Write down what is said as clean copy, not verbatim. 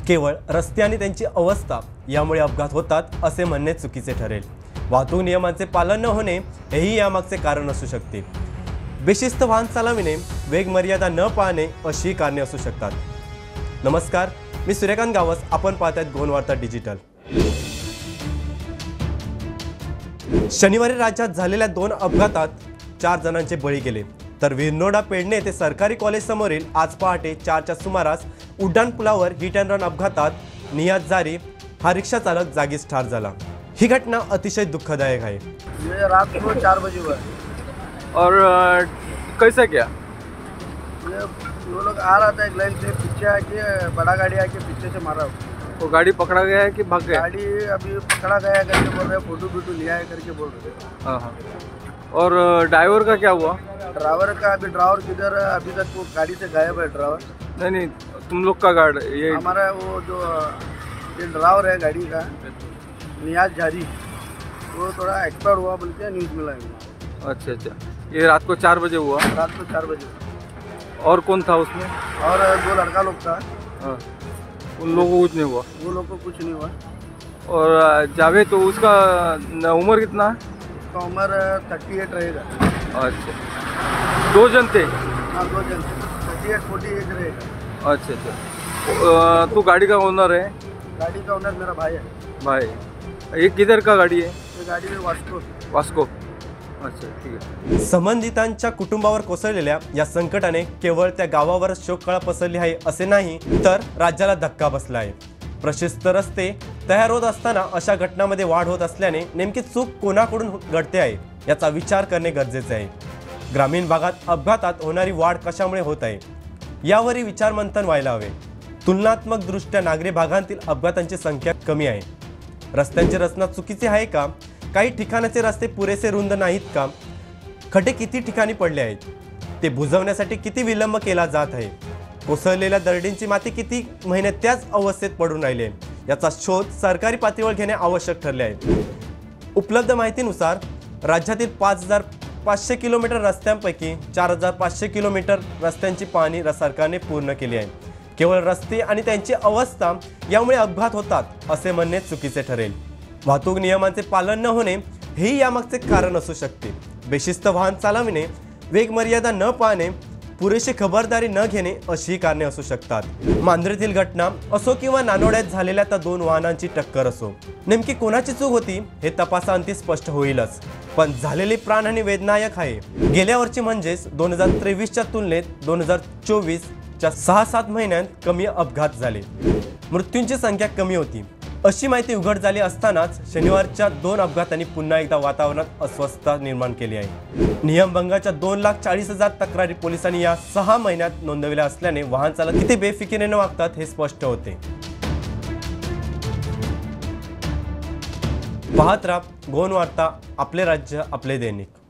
केवळ रस्ते आणि त्यांची अवस्था यामुळे अपघात होतात असे म्हणणे चुकीचे ठरेल। वाहतूक नियमांचे पालन न होणे हेही यामागचे कारण असू शकते। बेशिस्त वाहन चालविणे, वेग मर्यादा न पाळणे अशी कारणे असू शकतात। नमस्कार, मी सूर्यकांत गावस, आपण पाहतायत गोंड वार्ता डिजिटल। शनिवारी राज्यात झालेल्या 2 अपघातात 4 जणांचे बळी गेले, तर विरनोडा पेडणे ते सरकारी कॉलेज समोरील आज पहाटे 4च्या सुमारास उड्डाण पुलावर हिट अँड रन अपघातात नियाज जारी हा रिक्षा चालक जागीच ठार झाला। ही घटना अतिशय दुःखदायक आहे। ये रात को 4 बजे हुआ है। और कैसा क्या? ये वो लोग आ रहा था एक लाइन से, पीछे आके बड़ा गाड़ी आके पीछे से मारा। वो गाड़ी पकड़ा गया है कि भाग गया? गाड़ी अभी पकड़ा गया करके बोल रहे, फोटो लिया है करके बोल रहे। हाँ हाँ। और ड्राइवर का क्या हुआ? ड्राइवर का अभी ड्राइवर किधर है, अभी तक वो गाड़ी से गायब है ड्राइवर। नहीं, तुम लोग का गाड़ी ये हमारा वो जो ये ड्राइवर है गाड़ी का नियाज जारी, वो थोड़ा एक्सपायर हुआ बोल के न्यूज़ मिला है। अच्छा, ये रात को 4 बजे हुआ। रात को 4 बजे। और कौन था उसमें? और 2 लड़का लोग था। हाँ। उन लोगों को कुछ नहीं हुआ? वो लोग को कुछ नहीं हुआ। और जावेद, तो उसका उम्र कितना है? उसका उम्र 38 रहेगा। अच्छा, 2 जन थे? हाँ, 2 जन, 38-40 एज रहेगा। अच्छा। तू गाड़ी का ओनर है? गाड़ी का ओनर मेरा भाई है। भाई, ये किधर का गाड़ी है? ये गाड़ी में वास्को। अच्छा, ठीक आहे। संबंधितांच्या कुटुंबावर कोसळलेल्या या संकटाने केवळ त्या गावावर शोककळा पसरली आहे असे नाही, तर राज्याला धक्का बसला आहे। प्रशस्त रस्ते तयार होत असताना अशा घटनांमध्ये वाढ होत असल्याने नेमकी चूक कोणाकडून घडते आहे याचा विचार करणे गरजेचे आहे। ग्रामीण भागात अपघातात होणारी वाढ कशामुळे होत आहे यावरही विचारमंथन व्हायला हवे। तुलनात्मक दृष्ट्या नागरी भागांतील अपघातांची संख्या कमी आहे। रस्त्यांची रचना चुकीची आहे का? काही ठिकाणाचे रस्ते पुरेसे रुंद नाहीत का? खड्डे किती ठिकाणी पडले आहेत? ते बुजवण्यासाठी किती विलंब केला जात आहे? कोसळलेल्या दरडींची माती किती महिने त्याच अवस्थेत पडून राहिली याचा शोध सरकारी पातळीवर घेणे आवश्यक ठरले आहे। उपलब्ध माहितीनुसार राज्यातील 5500 किलोमीटर रस्त्यांपैकी 4500 किलोमीटर रस्त्यांची पाहणी सरकारने पूर्ण केली आहे। केवळ रस्ते आणि त्यांची अवस्था यामुळे अपघात होतात असे म्हणणे चुकीचे ठरेल। वाहतूक नियमांचे पालन न होणे हेही यामागचे कारण असू शकते। बेशिस्त वाहन चालविणे, वेग मर्यादा न पाळणे, पुरेशी खबरदारी न घेणे अशी कारणे असू शकतात। मांजरीतील घटना असो किंवा नानोड्यात झालेल्या त्या 2 वाहनांची टक्कर असो, नेमकी कोणाची चूक होती हे तपासाअंती स्पष्ट होईलच, पण झालेली प्राणहानी वेदनादायक आहे। गेल्या वर्षी म्हणजेच 2023च्या तुलनेत 2024च्या 6-7 महिन्यांत कमी अपघात झाले, मृत्यूंची संख्या कमी होती अशी माहिती उघड झाली असतानाच शनिवारच्या 2 अपघातांनी पुन्हा एकदा वातावरणात अस्वस्थता निर्माण केली आहे। नियमभंगाच्या 2,40,000 तक्रारी पोलिसांनी या 6 महिन्यात नोंदवल्या असल्याने वाहन चालक किती बेफिकिरीने वागतात हे स्पष्ट होते। पाहत राहा गोंड वार्ता, आपले राज्य आपले दैनिक।